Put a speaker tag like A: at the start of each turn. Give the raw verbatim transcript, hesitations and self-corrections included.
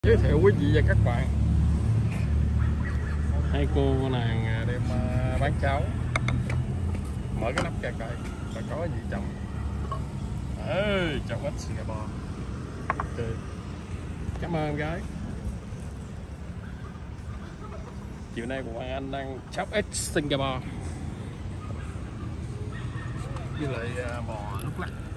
A: Giới thiệu quý vị và các bạn, hai cô nàng đem bán cháo. Mở cái nắp ra coi và có gì trong. Ê, trong ít Singapore. Ok, cảm ơn gái. Chiều nay của anh đang shop X Singapore với lại bò lúc lắc.